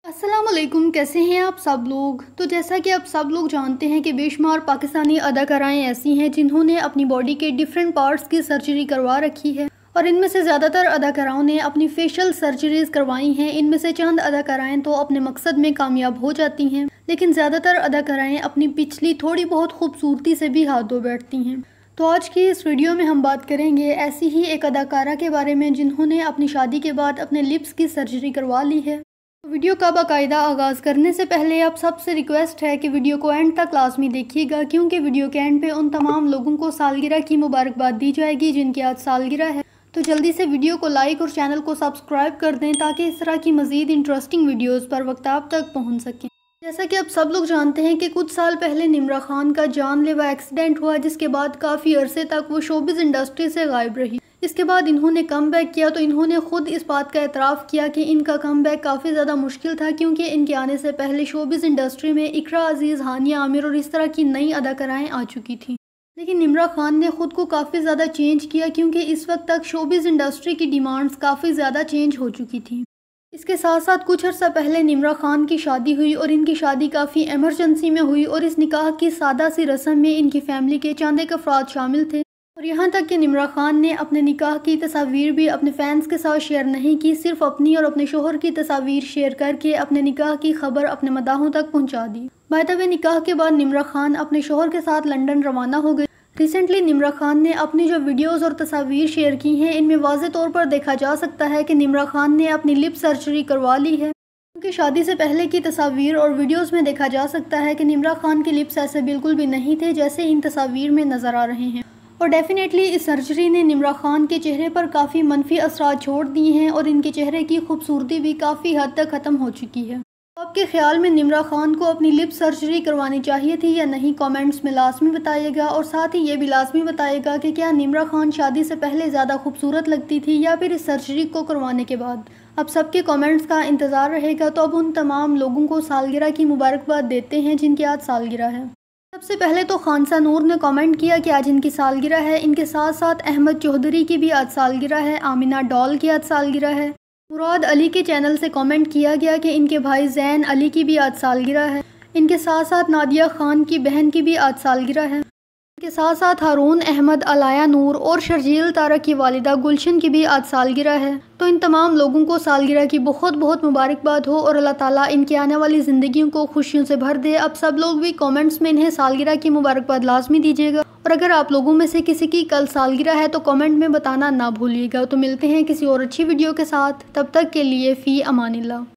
अस्सलामुअलैकुम, कैसे हैं आप सब लोग। तो जैसा कि आप सब लोग जानते हैं कि बेशुमार पाकिस्तानी अदाकाराएं ऐसी हैं जिन्होंने अपनी बॉडी के डिफरेंट पार्ट्स की सर्जरी करवा रखी है और इनमें से ज़्यादातर अदाकाराओं ने अपनी फेशियल सर्जरीज करवाई हैं। इनमें से चंद अदाकाराएं तो अपने मकसद में कामयाब हो जाती हैं, लेकिन ज़्यादातर अदाकाराएं अपनी पिछली थोड़ी बहुत खूबसूरती से भी हाथ धो बैठती हैं। तो आज की इस वीडियो में हम बात करेंगे ऐसी ही एक अदाकारा के बारे में जिन्होंने अपनी शादी के बाद अपने लिप्स की सर्जरी करवा ली है। वीडियो का बाकायदा आगाज़ करने से पहले आप सबसे रिक्वेस्ट है कि वीडियो को एंड तक लाजमी देखिएगा, क्योंकि वीडियो के एंड पे उन तमाम लोगों को सालगिरह की मुबारकबाद दी जाएगी जिनकी आज सालगिरह है। तो जल्दी से वीडियो को लाइक और चैनल को सब्सक्राइब कर दें ताकि इस तरह की मज़ीद इंटरेस्टिंग वीडियोज़ पर वक्त आप तक पहुँच सकें। जैसा कि आप सब लोग जानते हैं कि कुछ साल पहले निम्रा खान का जानलेवा एक्सीडेंट हुआ, जिसके बाद काफ़ी अरसे तक वो शोबिज़ इंडस्ट्री से गायब रही। इसके बाद इन्होंने कम बैक किया तो इन्होंने ख़ुद इस बात का एतराफ़ किया कि इनका कम बैक काफ़ी ज़्यादा मुश्किल था, क्योंकि इनके आने से पहले शोबिज़ इंडस्ट्री में इकरा अजीज़, हानिया आमिर और इस तरह की नई अदाकाराएँ आ चुकी थी। लेकिन निम्रा खान ने ख़ुद को काफ़ी ज़्यादा चेंज किया, क्योंकि इस वक्त तक शोबिज़ इंडस्ट्री की डिमांड्स काफ़ी ज़्यादा चेंज हो चुकी थी। इसके साथ साथ कुछ अर्सा पहले निम्रा खान की शादी हुई और इनकी शादी काफ़ी एमरजेंसी में हुई और इस निकाह की सादा सी रस्म में इनकी फैमिली के चंद एक अफराद शामिल थे। और यहाँ तक कि निम्रा खान ने अपने निकाह की तस्वीर भी अपने फैंस के साथ शेयर नहीं की, सिर्फ अपनी और अपने शोहर की तस्वीर शेयर करके अपने निकाह की खबर अपने मदाहों तक पहुँचा दी। बाय द वे, निकाह के बाद निम्रा खान अपने शोहर के साथ लंदन रवाना हो गई। रिसेंटली निम्रा खान ने अपनी जो वीडियोस और तस्वीर शेयर की हैं, इनमें वाज़ेह तौर पर देखा जा सकता है कि निम्रा खान ने अपनी लिप सर्जरी करवा ली है। उनकी शादी से पहले की तस्वीर और वीडियोस में देखा जा सकता है कि निम्रा खान के लिप्स ऐसे बिल्कुल भी नहीं थे जैसे इन तस्वीर में नज़र आ रहे हैं। और डेफिनेटली इस सर्जरी ने निम्रा खान के चेहरे पर काफ़ी मनफी असरात छोड़ दिए हैं और इनके चेहरे की खूबसूरती भी काफ़ी हद तक ख़त्म हो चुकी है। आपके ख्याल में निम्रा खान को अपनी लिप सर्जरी करवानी चाहिए थी या नहीं, कमेंट्स में लाजमी बताइएगा। और साथ ही ये भी लाजमी बताइएगा कि क्या निम्रा खान शादी से पहले ज़्यादा खूबसूरत लगती थी या फिर इस सर्जरी को करवाने के बाद। अब सबके कमेंट्स का इंतज़ार रहेगा। तो अब उन तमाम लोगों को सालगिरह की मुबारकबाद देते हैं जिनकी आज सालगिरह है। सबसे पहले तो खानसा नूर ने कमेंट किया कि आज इनकी सालगिरह है। इनके साथ साथ अहमद चौधरी की भी आज सालगिरह है, आमिना डॉल की आज सालगिरह है। मुराद अली के चैनल से कमेंट किया गया कि इनके भाई जैन अली की भी आज सालगिरह है। इनके साथ साथ नादिया खान की बहन की भी आज सालगिरह है। इनके साथ साथ हारून अहमद, अलाया नूर और शर्जील तारक की वालिदा गुलशन की भी आज सालगिरह है। तो इन तमाम लोगों को सालगिरह की बहुत बहुत मुबारकबाद हो और अल्लाह ताला इनकी आने वाली ज़िंदगियों को खुशियों से भर दे। अब सब लोग भी कमेंट्स में इन्हें सालगिरह की मुबारकबाद लाजमी दीजिएगा। और अगर आप लोगों में से किसी की कल सालगिरह है तो कमेंट में बताना ना भूलिएगा। तो मिलते हैं किसी और अच्छी वीडियो के साथ, तब तक के लिए फ़ी अमानिल्लाह।